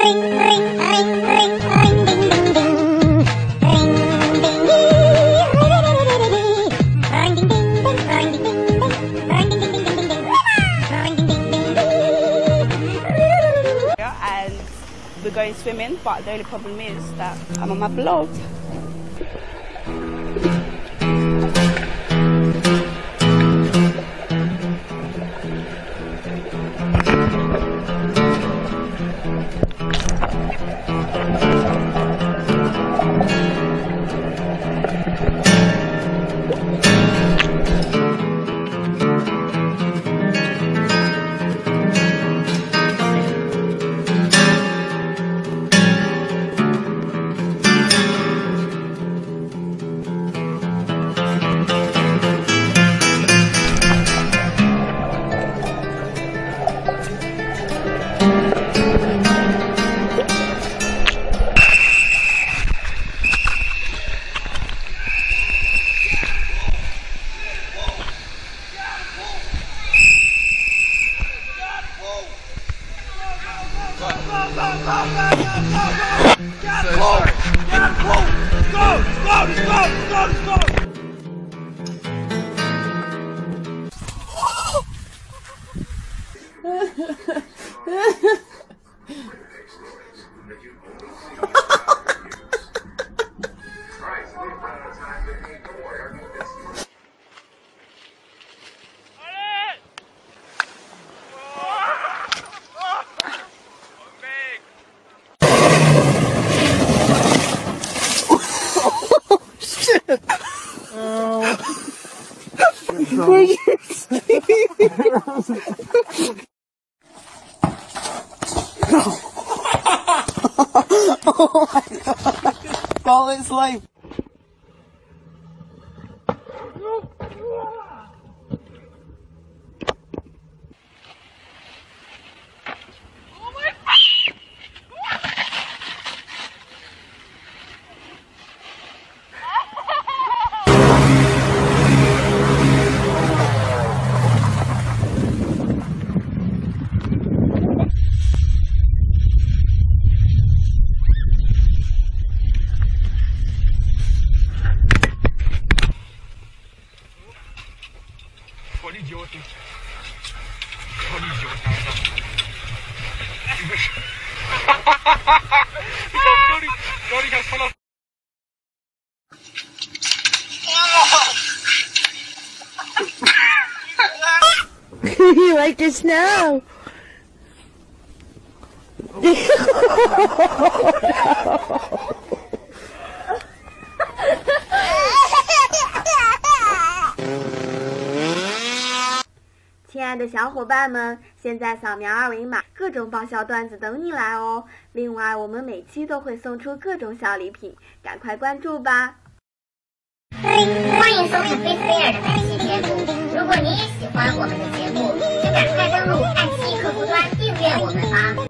We're going swimming, but the only problem is that I'm on my vlog. Were you sleeping? Oh my god! All its life. You like the snow? No. 亲爱的小伙伴们，现在扫描二维码，各种爆笑段子等你来哦！另外，我们每期都会送出各种小礼品，赶快关注吧！ 欢迎收看菲菲尔的本期节目。如果你也喜欢我们的节目，就赶快登录爱奇艺客户端订阅我们吧。